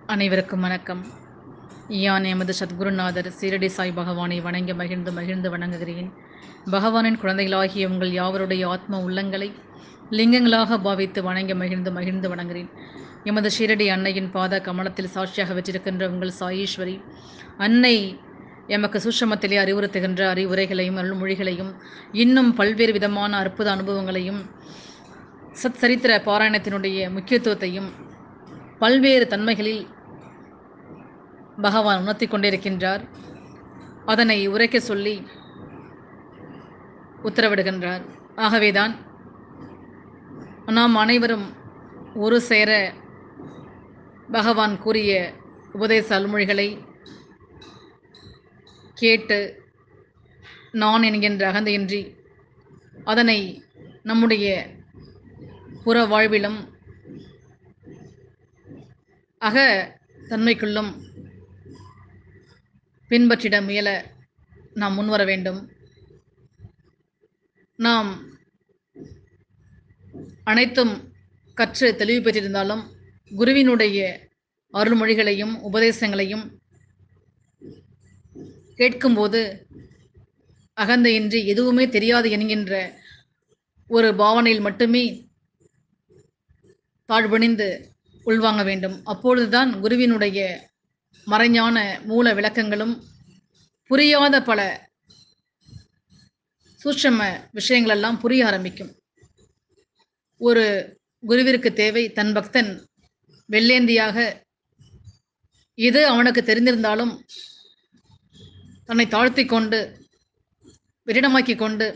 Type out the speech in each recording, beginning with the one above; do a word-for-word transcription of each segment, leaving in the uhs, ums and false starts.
அனைவருக்கும் வணக்கம். யான் எமது சத்குருநாதர் சீரடி சாய் பகவானை வணங்கி மகிழ்ந்து மகிழ்ந்து வணங்குகிறேன். பகவானின் குழந்தைகளாகிய உங்கள் யாவருடைய ஆத்ம உள்ளங்களை லிங்கங்களாக பாவித்து வணங்கி மகிழ்ந்து மகிழ்ந்து வணங்குகிறேன். எமது ஷீரடி அன்னையின் பாத கமலத்தில் சாட்சியாக வச்சிருக்கின்ற உங்கள் சாயீஸ்வரி அன்னை எமக்கு சூட்சமத்திலே அறிவுறுத்துகின்ற அறிவுரைகளையும் அருள்மொழிகளையும் இன்னும் பல்வேறு விதமான அற்புத அனுபவங்களையும் சத் சரித்திர பாராயணத்தினுடைய முக்கியத்துவத்தையும் பல்வேறு தன்மைகளில் பகவான் உணர்த்தி கொண்டிருக்கின்றார். அதனை உரைக்க சொல்லி உத்தரவிடுகின்றார். ஆகவேதான் நாம் அனைவரும் ஒரு சேர பகவான் கூறிய உபதேச அருள்மொழிகளை கேட்டு நான் என்கின்ற அகந்தையின்றி அதனை நம்முடைய புற வாழ்விலும் அக தன்மைக்குள்ளும் பின்பற்றிட முயல நாம் முன்வர வேண்டும். நாம் அனைத்தும் கற்று தெளிவு பெற்றிருந்தாலும் குருவினுடைய அருள்மொழிகளையும் உபதேசங்களையும் கேட்கும்போது அகந்தையின்றி எதுவுமே தெரியாது என்கின்ற ஒரு பாவனையில் மட்டுமே தாழ்வணிந்து உள்வாங்க வேண்டும். அப்பொழுதுதான் குருவினுடைய மறைஞான மூல விளக்கங்களும் புரியாத பல சூட்சம விஷயங்களெல்லாம் புரிய ஆரம்பிக்கும். ஒரு குருவிற்கு தேவை தன் பக்தன் வெள்ளேந்தியாக எது அவனுக்கு தெரிந்திருந்தாலும் தன்னை தாழ்த்தி கொண்டு வெற்றிடமாக்கி கொண்டு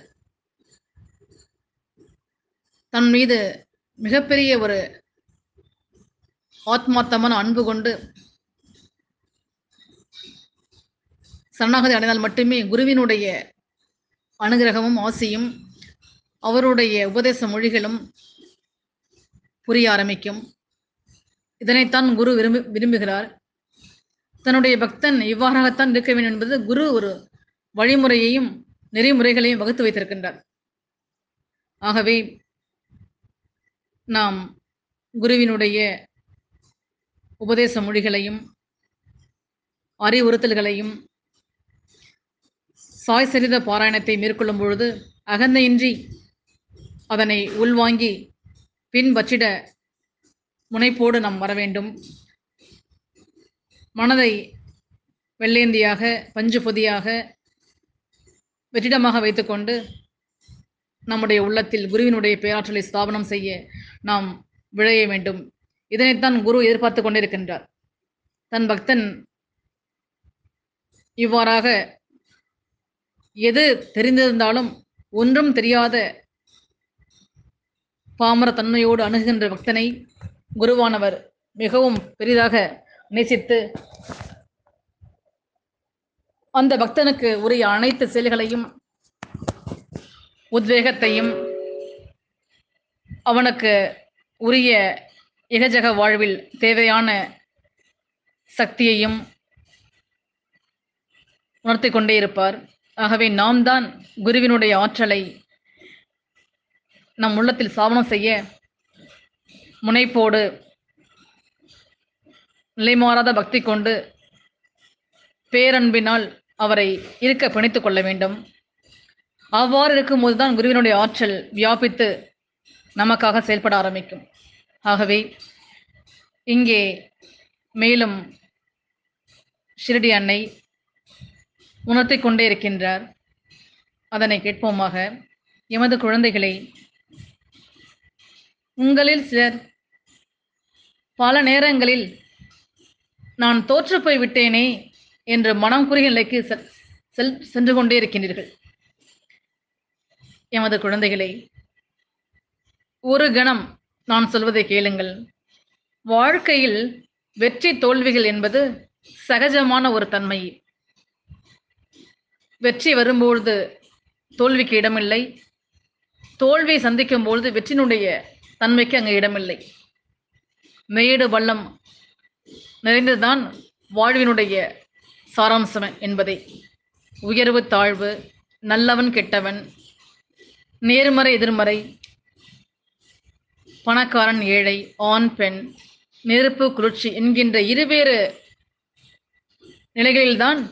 தன் மீது மிகப்பெரிய ஒரு ஆத்மார்த்தமான அன்பு கொண்டு சரணாகதி அடைந்தால் மட்டுமே குருவினுடைய அனுகிரகமும் ஆசியும் அவருடைய உபதேச மொழிகளும் புரிய ஆரம்பிக்கும். இதனைத்தான் குரு விரும்பு விரும்புகிறார் தன்னுடைய பக்தன் இவ்வாறாகத்தான் இருக்க வேண்டும் என்பது குரு ஒரு வழிமுறையையும் நெறிமுறைகளையும் வகுத்து வைத்திருக்கின்றார். ஆகவே நாம் குருவினுடைய உபதேச மொழிகளையும் அறிவுறுத்தல்களையும் சாய் சரித பாராயணத்தை மேற்கொள்ளும் பொழுது அகந்தையின்றி அதனை உள்வாங்கி பின்பற்றிட முனைப்போடு நாம் வர வேண்டும். மனதை வெள்ளேந்தியாக பஞ்சு பொதியாக வெற்றிடமாக வைத்துக்கொண்டு நம்முடைய உள்ளத்தில் குருவினுடைய பேராற்றலை ஸ்தாபனம் செய்ய நாம் விழைய வேண்டும். இதனைத்தான் குரு எதிர்பார்த்து கொண்டிருக்கின்றார். தன் பக்தன் இவ்வாறாக எது தெரிந்திருந்தாலும் ஒன்றும் தெரியாத பாமர தன்மையோடு அணுகுகின்ற பக்தனை குருவானவர் மிகவும் பெரிதாக நேசித்து அந்த பக்தனுக்கு உரிய அனைத்து செயல்களையும் உத்வேகத்தையும் அவனுக்கு உரிய இகஜக வாழ்வில் தேவையான சக்தியையும் உணர்த்தி கொண்டே இருப்பார். ஆகவே நாம் தான் குருவினுடைய ஆற்றலை நம் உள்ளத்தில் சாவனம் செய்ய முனைப்போடு நிலைமாறாத பக்தி கொண்டு பேரன்பினால் அவரை இருக்க பிணைத்துக் கொள்ள வேண்டும். அவ்வாறு இருக்கும்போதுதான் குருவினுடைய ஆற்றல் வியாபித்து நமக்காக செயல்பட ஆரம்பிக்கும். ஆகவே இங்கே மேலும் ஷிரடி அன்னை உணர்த்தி கொண்டே இருக்கின்றார். அதனை கேட்போமாக. எமது குழந்தைகளை, உங்களில் சிலர் பல நேரங்களில் நான் தோற்று போய் விட்டேனே என்று மனம் குறுகிய நிலைக்கு செல் சென்று கொண்டே இருக்கின்றீர்கள். எமது குழந்தைகளை, ஒரு கணம் நான் சொல்வதை கேளுங்கள். வாழ்க்கையில் வெற்றி தோல்விகள் என்பது சகஜமான ஒரு தன்மை. வெற்றி வரும்பொழுது தோல்விக்கு இடமில்லை, தோல்வியை சந்திக்கும் பொழுது வெற்றினுடைய தன்மைக்கு அங்கே இடமில்லை. மேடு பள்ளம் நிறைந்ததுதான் வாழ்வினுடைய சாராம்சம் என்பதை, உயர்வு தாழ்வு, நல்லவன் கெட்டவன், நேர்மறை எதிர்மறை, பணக்காரன் ஏழை, ஆண் பெண், நெருப்பு, குளிர்ச்சி என்கின்ற இருவேறு நிலைகளில்தான்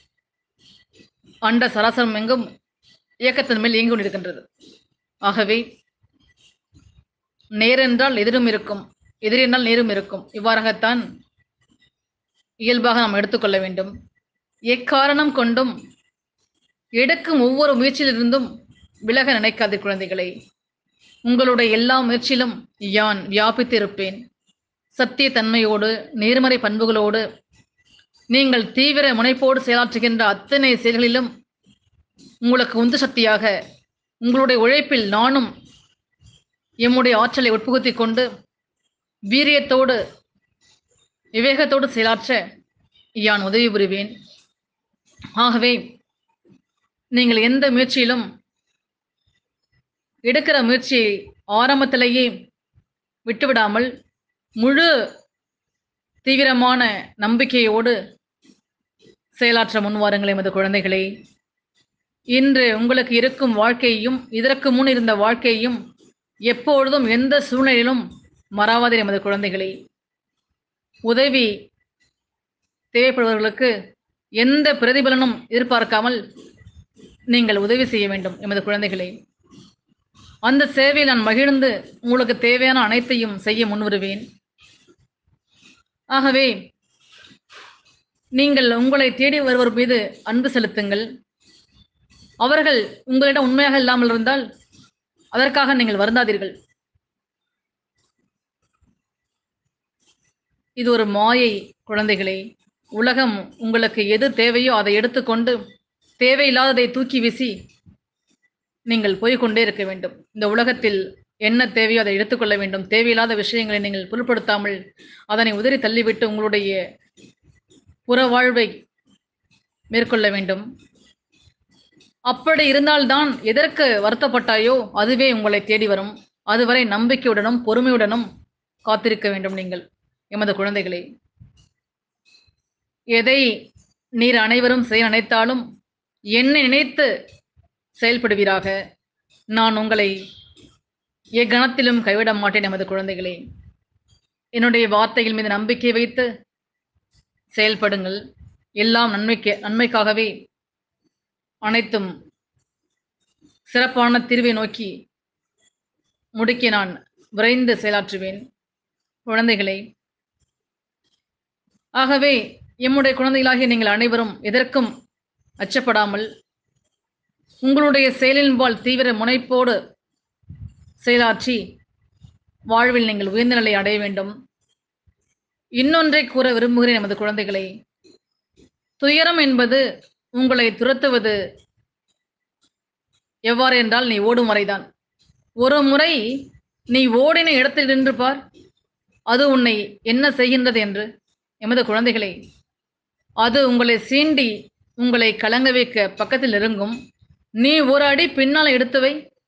அண்ட சராசரம் எங்கும் இயக்கத்தின் மேல் இயங்கி கொண்டிருக்கின்றது. ஆகவே நேரென்றால் எதிரும் இருக்கும், எதிரென்றால் நேரும் இருக்கும். இவ்வாறாகத்தான் இயல்பாக நாம் எடுத்துக்கொள்ள வேண்டும். எக்காரணம் கொண்டும் எடுக்கும் ஒவ்வொரு முயற்சியிலிருந்தும் விலக நினைக்காதீர் குழந்தைகளே. உங்களுடைய எல்லா முயற்சியிலும் யான் வியாபித்திருப்பேன். சத்திய தன்மையோடு, நேர்மறை பண்புகளோடு நீங்கள் தீவிர முனைப்போடு செயலாற்றுகின்ற அத்தனை செயல்களிலும் உங்களுக்கு உந்து சக்தியாக உங்களுடைய உழைப்பில் நானும் எம்முடைய ஆற்றலை உட்புகுத்திக் கொண்டு வீரியத்தோடு விவேகத்தோடு செயலாற்ற யான் உதவி புரிவேன். ஆகவே நீங்கள் எந்த முயற்சியிலும் எடுக்கிற முயற்சியை ஆரம்பத்திலேயே விட்டுவிடாமல் முழு தீவிரமான நம்பிக்கையோடு செயலாற்ற முன்வாருங்கள் எமது குழந்தைகளே. இன்று உங்களுக்கு இருக்கும் வாழ்க்கையையும் இதற்கு முன் இருந்த வாழ்க்கையையும் எப்பொழுதும் எந்த சூழ்நிலையிலும் மறவாதீர் எமது குழந்தைகளே. உதவி தேவைப்படுபவர்களுக்கு எந்த பிரதிபலனும் எதிர்பார்க்காமல் நீங்கள் உதவி செய்ய வேண்டும் எமது குழந்தைகளே. அந்த சேவையில் நான் மகிழ்ந்து உங்களுக்கு தேவையான அனைத்தையும் செய்ய முன்வருவேன். ஆகவே நீங்கள் உங்களை தேடி வருவர் மீது அன்பு செலுத்துங்கள். அவர்கள் உங்களிடம் உண்மையாக இல்லாமல் இருந்தால் அதற்காக நீங்கள் வருந்தாதீர்கள். இது ஒரு மாயை குழந்தைகளே. உலகம் உங்களுக்கு எது தேவையோ அதை எடுத்துக்கொண்டு தேவையில்லாததை தூக்கி வீசி நீங்கள் போய்கொண்டே இருக்க வேண்டும். இந்த உலகத்தில் என்ன தேவையோ அதை எடுத்துக்கொள்ள வேண்டும். தேவையில்லாத விஷயங்களை நீங்கள் பொருட்படுத்தாமல் அதனை உதறி தள்ளிவிட்டு உங்களுடைய புற வாழ்வை மேற்கொள்ள வேண்டும். அப்படி இருந்தால்தான் எதற்கு வருத்தப்பட்டாயோ அதுவே உங்களை தேடி வரும். அதுவரை நம்பிக்கையுடனும் பொறுமையுடனும் காத்திருக்க வேண்டும் நீங்கள் எமது குழந்தைகளே. எதை நீர் அனைவரும் செய்ய நினைத்தாலும் என்னை நினைத்து செயல்படுவீராக. நான் உங்களை எக்கணத்திலும் கைவிட மாட்டேன் எமது குழந்தைகளே. என்னுடைய வார்த்தைகள் மீது நம்பிக்கை வைத்து செயல்படுங்கள். எல்லாம் நன்மைக்கு நன்மைக்காகவே அனைத்தும் சிறப்பான தீர்வை நோக்கி முடிக்க நான் விரைந்து செயலாற்றுவேன் குழந்தைகளே. ஆகவே எம்முடைய குழந்தைகளாகிய நீங்கள் அனைவரும் எதற்கும் அச்சப்படாமல் உங்களுடைய செயலின்பால் தீவிர முனைப்போடு செயலாற்றி வாழ்வில் நீங்கள் உயர்ந்த நிலை அடைய வேண்டும். இன்னொன்றை கூற விரும்புகிறேன் எமது குழந்தைகளை. துயரம் என்பது உங்களை துரத்துவது எவ்வாறு என்றால் நீ ஓடும் வரைதான். ஒரு முறை நீ ஓடின இடத்தில் நின்று பார், அது உன்னை என்ன செய்கின்றது என்று. எமது குழந்தைகளை, அது உங்களை சீண்டி உங்களை கலங்க வைக்க பக்கத்தில் நெருங்கும். நீ ஒரு அடி பின்னால் எடுத்துவை.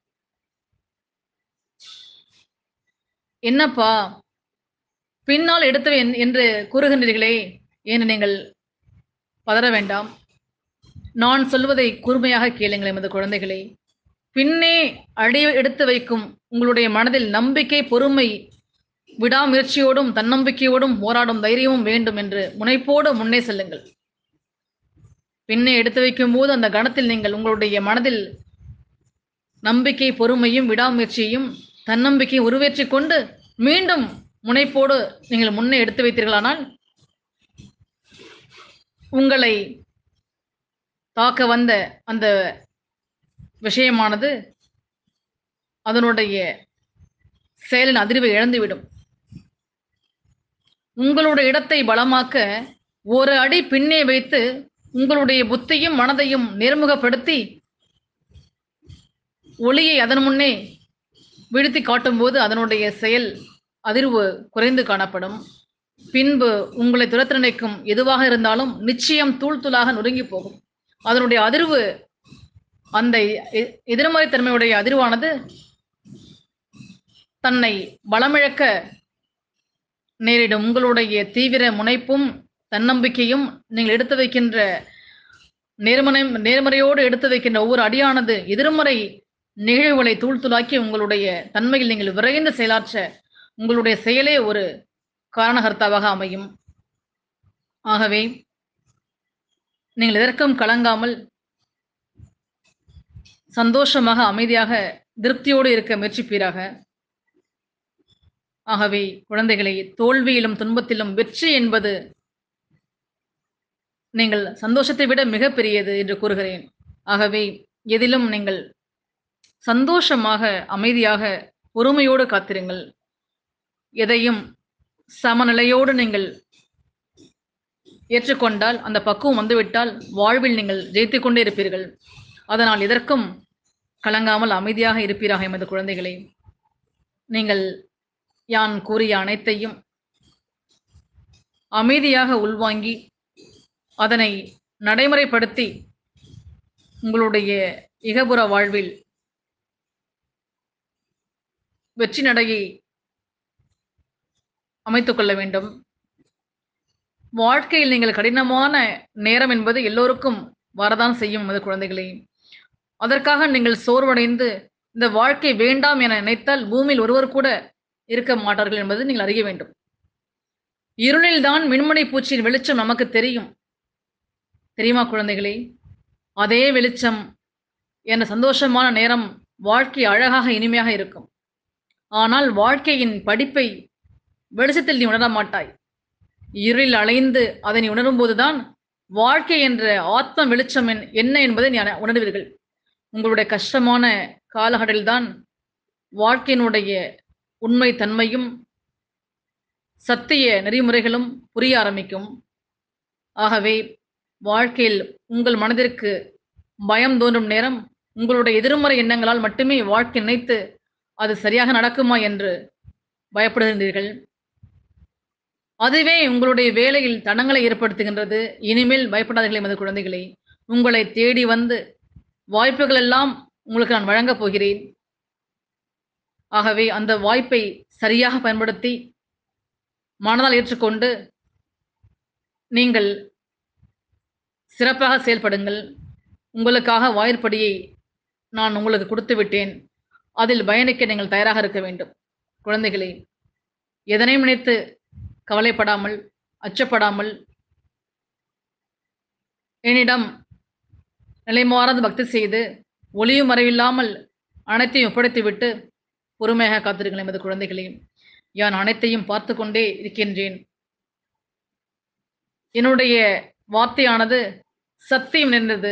என்னப்பா பின்னால் எடுத்துவை என்று கூறுகின்றீர்களே என்று நீங்கள் பதற வேண்டாம். நான் சொல்வதை கூர்மையாக கேளுங்கள் எமது குழந்தைகளே. பின்னே அடி எடுத்து வைக்கும் உங்களுடைய மனதில் நம்பிக்கை, பொறுமை, விடாமுயற்சியோடும் தன்னம்பிக்கையோடும் போராடும் தைரியமும் வேண்டும் என்று முனைப்போடு முன்னே செல்லுங்கள். பின்னே எடுத்து வைக்கும் போது அந்த கணத்தில் நீங்கள் உங்களுடைய மனதில் நம்பிக்கை, பொறுமையும் விடாமுயற்சியையும் தன்னம்பிக்கையும் உருவேற்றிக் கொண்டு மீண்டும் முனைப்போடு நீங்கள் முன்னே எடுத்து வைத்தீர்களானால் உங்களை தாக்க வந்த அந்த விஷயமானது அதனுடைய செயலின் அதிர்வை இழந்துவிடும். உங்களுடைய இடத்தை பலமாக்க ஒரு அடி பின்னே வைத்து உங்களுடைய புத்தியும் மனதையும் நேர்முகப்படுத்தி ஒளியை அதன் முன்னே விழுத்தி காட்டும்போது அதனுடைய செயல் அதிர்வு குறைந்து காணப்படும். பின்பு உங்களை துரத்து நினைக்கும் எதுவாக இருந்தாலும் நிச்சயம் தூள் தூளாக நொறுங்கி போகும். அதனுடைய அதிர்வு, அந்த எதிர்மறை தன்மையுடைய அதிர்வானது தன்னை பலமிழக்க நேரிடும். உங்களுடைய தீவிர முனைப்பும் தன்னம்பிக்கையும் நீங்கள் எடுத்து வைக்கின்ற நேர்மறை நேர்மறையோடு எடுத்து வைக்கின்ற ஒவ்வொரு அடியானது எதிர்மறை நிகழ்வுகளை தூள் தூளாக்கி உங்களுடைய தன்மையில் நீங்கள் விரைந்து செயலாற்ற உங்களுடைய செயலே ஒரு காரணகர்த்தாவாக அமையும். ஆகவே நீங்கள் எதற்கும் கலங்காமல் சந்தோஷமாக, அமைதியாக, திருப்தியோடு இருக்க முயற்சிப்பீராக. ஆகவே குழந்தைகளே, தோல்வியிலும் துன்பத்திலும் வெற்றி என்பது நீங்கள் சந்தோஷத்தை விட மிகப்பெரியது என்று கூறுகிறேன். ஆகவே எதிலும் நீங்கள் சந்தோஷமாக, அமைதியாக, பொறுமையோடு காத்திருங்கள். எதையும் சமநிலையோடு நீங்கள் ஏற்றுக்கொண்டால், அந்த பக்குவம் வந்துவிட்டால் வாழ்வில் நீங்கள் ஜெயித்துக் கொண்டே இருப்பீர்கள். அதனால் எதற்கும் கலங்காமல் அமைதியாக இருப்பீராக எமது குழந்தைகளே. நீங்கள் யான் கூறிய அனைத்தையும் அமைதியாக உள்வாங்கி அதனை நடைமுறைப்படுத்தி உங்களுடைய இகபுற வாழ்வில் வெற்றி நடையை அமைத்துக் கொள்ள வேண்டும். வாழ்க்கையில் நீங்கள் கடினமான நேரம் என்பது எல்லோருக்கும் வரதான் செய்யும் எமது குழந்தைகளே. அதற்காக நீங்கள் சோர்வடைந்து இந்த வாழ்க்கை வேண்டாம் என நினைத்தால் பூமியில் ஒருவர் கூட இருக்க மாட்டார்கள் என்பது நீங்கள் அறிய வேண்டும். இருளில்தான் மின்மணி பூச்சியின் வெளிச்சம் நமக்கு தெரியும். தெரியுமா குழந்தைகளே? அதே வெளிச்சம் என்ற சந்தோஷமான நேரம் வாழ்க்கை அழகாக இனிமையாக இருக்கும். ஆனால் வாழ்க்கையின் படிப்பை வெளிச்சத்தில் நீ உணர மாட்டாய். இருளில் அலைந்து அதை நீ உணரும்போதுதான் வாழ்க்கை என்ற ஆத்ம வெளிச்சம் என்ன என்பதை நீ உணர்வீர்கள். உங்களுடைய கஷ்டமான காலகட்டத்தில்தான் வாழ்க்கையினுடைய உண்மை தன்மையும் சத்திய நெறிமுறைகளும் புரிய ஆரம்பிக்கும். ஆகவே வாழ்க்கையில் உங்கள் மனதிற்கு பயம் தோன்றும் நேரம் உங்களுடைய எதிர்மறை எண்ணங்களால் மட்டுமே வாழ்க்கை நினைத்து அது சரியாக நடக்குமா என்று பயப்படுகின்றீர்கள். அதுவே உங்களுடைய வேலையில் தடங்களை ஏற்படுத்துகின்றது. இனிமேல் பயப்படாதீர்கள் எமது குழந்தைகளே. உங்களை தேடி வந்து வாய்ப்புகள் எல்லாம் உங்களுக்கு நான் வழங்கப் போகிறேன். ஆகவே அந்த வாய்ப்பை சரியாக பயன்படுத்தி மனதால் ஏற்றுக்கொண்டு நீங்கள் சிறப்பாக செயல்படுங்கள். உங்களுக்காக வாயிற்படியை நான் உங்களுக்கு கொடுத்து விட்டேன். அதில் பயணிக்க நீங்கள் தயாராக இருக்க வேண்டும். குழந்தைகளே, எதனையும் நினைத்து கவலைப்படாமல், அச்சப்படாமல், என்னிடம் நிலைமாறாத பக்தி செய்து ஒளியும் மறைவில்லாமல் அனைத்தையும் ஒப்படைத்துவிட்டு பொறுமையாக காத்திருங்கள் எமது குழந்தைகளே. யான் அனைத்தையும் பார்த்து கொண்டே இருக்கின்றேன். என்னுடைய வார்த்தையானது சத்தியம் நிறைந்தது.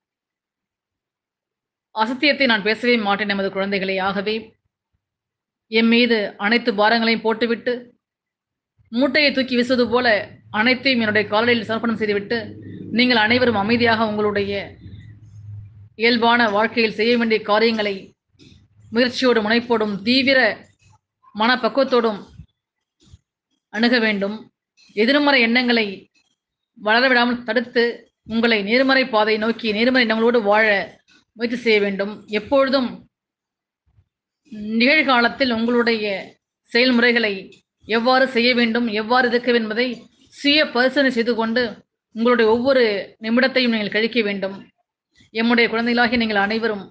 அசத்தியத்தை நான் பேசவே மாட்டேன் எமது குழந்தைகளே. ஆகவே என் மீது அனைத்து பாரங்களையும் போட்டுவிட்டு மூட்டையை தூக்கி வீசுவது போல அனைத்தையும் என்னுடைய காலடியில் சமர்ப்பணம் செய்துவிட்டு நீங்கள் அனைவரும் அமைதியாக உங்களுடைய இயல்பான வாழ்க்கையில் செய்ய வேண்டிய காரியங்களை முயற்சியோடும் முனைப்போடும் தீவிர மனப்பக்குவத்தோடும் அணுக வேண்டும். எதிர்மறை எண்ணங்களை வளரவிடாமல் தடுத்து உங்களை நேர்மறை பாதை நோக்கி நேர்மறை எண்ணங்களோடு வாழ முயற்சி செய்ய வேண்டும். எப்பொழுதும் நிகழ்காலத்தில் உங்களுடைய செயல்முறைகளை எவ்வாறு செய்ய வேண்டும், எவ்வாறு இருக்க என்பதை சுய பரிசோதனை செய்து கொண்டு உங்களுடைய ஒவ்வொரு நிமிடத்தையும் நீங்கள் கழிக்க வேண்டும். எம்முடைய குழந்தைகளாகி நீங்கள் அனைவரும்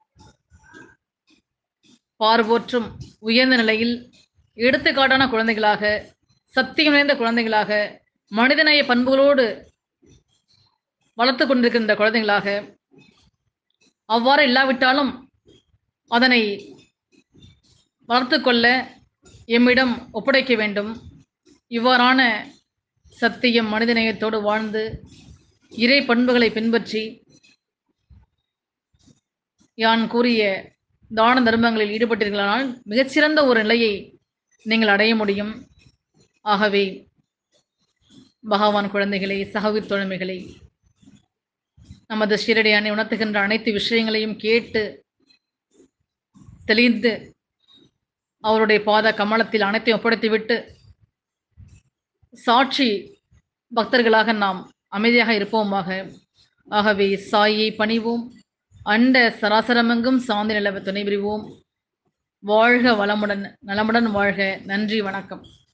பார்வோற்றும் உயர்ந்த நிலையில் எடுத்துக்காட்டான குழந்தைகளாக, சத்தியம் நிறைந்த குழந்தைகளாக, மனிதநேய பண்புகளோடு வளர்த்து கொண்டிருக்கின்ற குழந்தைகளாக, அவ்வாறு இல்லாவிட்டாலும் அதனை வளர்த்து கொள்ள எம்மிடம் ஒப்படைக்க வேண்டும். இவ்வாறான சத்தியம் மனிதநேயத்தோடு வாழ்ந்து இறை பண்புகளை பின்பற்றி யான் கூறிய தான தர்மங்களில் ஈடுபட்டீர்களானால் மிகச்சிறந்த ஒரு நிலையை நீங்கள் அடைய முடியும். ஆகவே பகவான் குழந்தைகளை, சகவி தோழமைகளை, நமது ஷீரடி அன்னை உணர்த்துகின்ற அனைத்து விஷயங்களையும் கேட்டு தெளிந்து அவருடைய பாத கமலத்தில் அனைத்தையும் ஒப்படைத்துவிட்டு சாட்சி பக்தர்களாக நாம் அமைதியாக இருப்போமாக. ஆகவே சாயை பணிவோம், அண்ட சராசரமெங்கும் சாந்தி நிலவ துணை புரிவோம். வாழ்க வளமுடன், நலமுடன் வாழ்க. நன்றி, வணக்கம்.